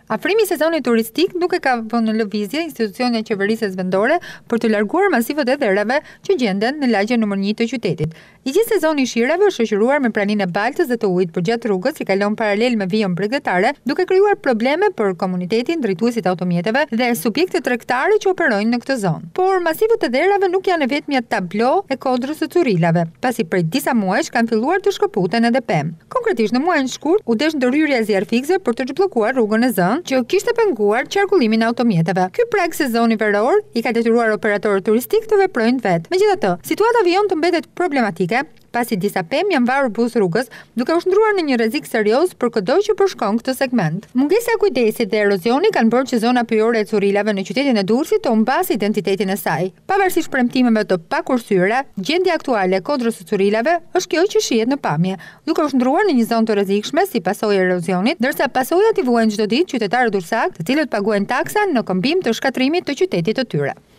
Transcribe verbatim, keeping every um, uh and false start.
Afrimi i sezonit turistik nuk e ka vënë në lëvizje institucionin e qeverisë vendore për të larguar masivët e dherave që gjenden në lagjen numër një të qytetit. I gjithë sezoni i shirave është shoqëruar me praninë e baltës dhe të ujit përgjatë rrugës që kalon paralel me vijën bregdetare, duke krijuar probleme për komunitetin, drejtuesit e automjeteve dhe subjektet tregtare që operojnë në këtë zonë. Por masivët e dherave nuk janë vetëm tablo e Kodrës së Currilave, pasi prej disa muajsh kanë filluar të shkëputen edhe pemë. Konkretisht në muajin shkurt u desh ndërhyrja e zjarfikse për të zhbllokuar rrugën e zënë që kishte penguar qarkullimin e automjeteve. Ky prag sezoni veror i ka detyruar operatorët turistik të veprojnë vetë. Megjithatë, situata vijon të mbetet problematike pasi disa pemë janë varur buz rrugës, duke u shndruar në një rrezik serioz për çdo që përshkon këtë segment. Mungesa e kujdesit dhe erozioni kanë bërë që zona pyjore e Currilave në qytetin e Durrësit të humbasë identitetin e saj. Pavarësisht premtimeve të pakursyra, gjendja aktuale e Kodrës së Currilave është kjo që shihet në pamje, duke u shndruar në një zonë të rrezikshme si pasojë e erozionit, ndërsa pasojat i vuajnë çdo ditë qytetarët durrësak, të cilët paguajnë taksa në këmbim të shkatrimit të qytetit të tyre.